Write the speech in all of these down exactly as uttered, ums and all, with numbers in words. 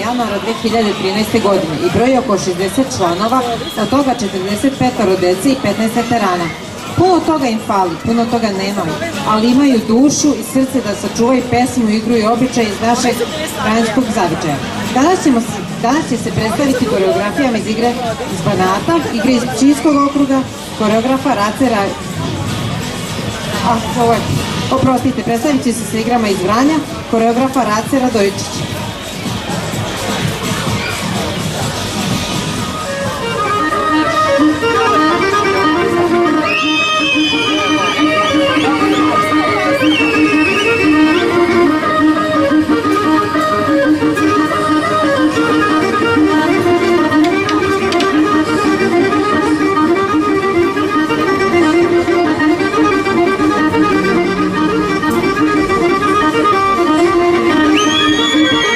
januara dve hiljade trinaeste. godine i broji oko šezdeset članova, od toga četrdeset pet dece i petnaest veterana. Puno toga im fali, puno toga nemaju, ali imaju dušu i srce da sačuvaju pesmu, igru i običaj iz našeg krajanskog zavičaja. Danas, ćemo, danas će se predstaviti koreografijama iz igre iz Banata, igre iz Pčinjskog okruga, koreografa Racera, a, ovo, oprostite, predstavit će se sa igrama iz Vranja, koreografa Race Radojičić. Thank you.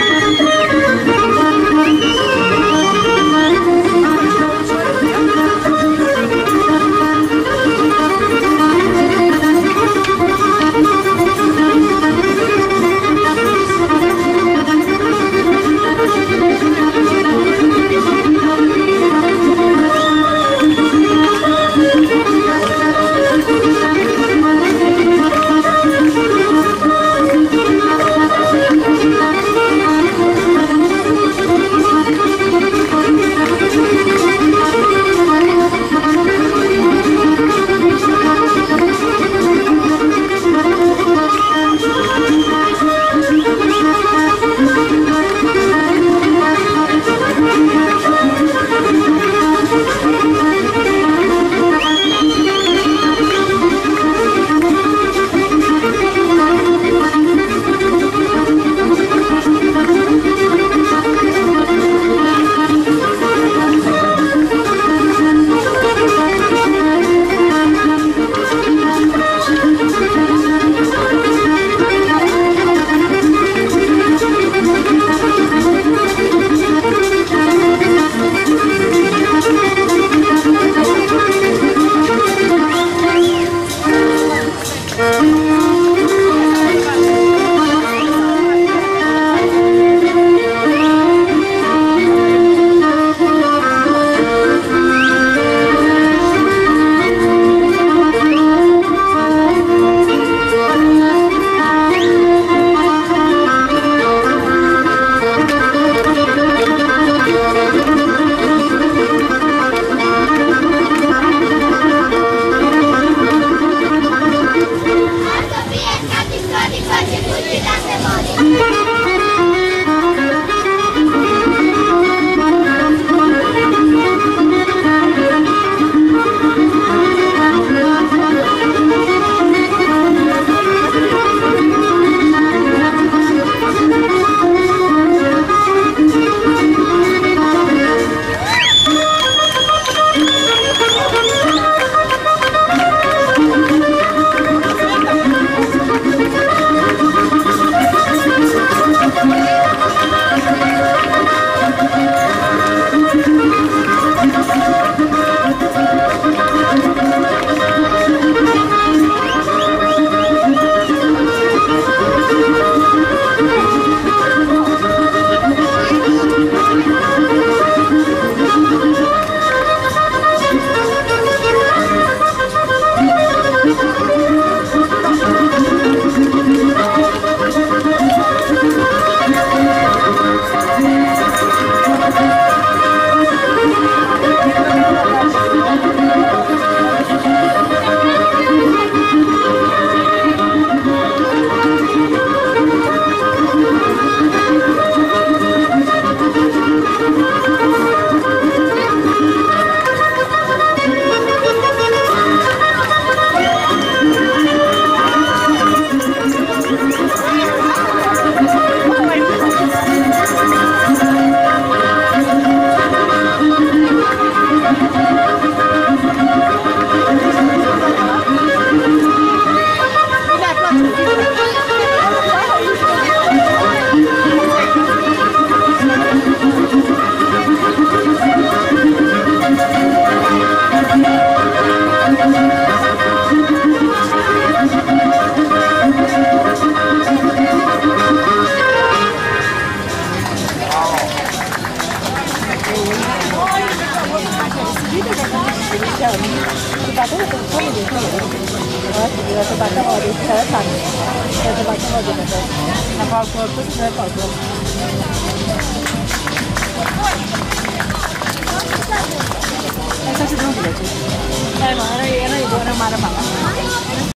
Essa é a segunda. É, mano, era, era igual, era mara, mara.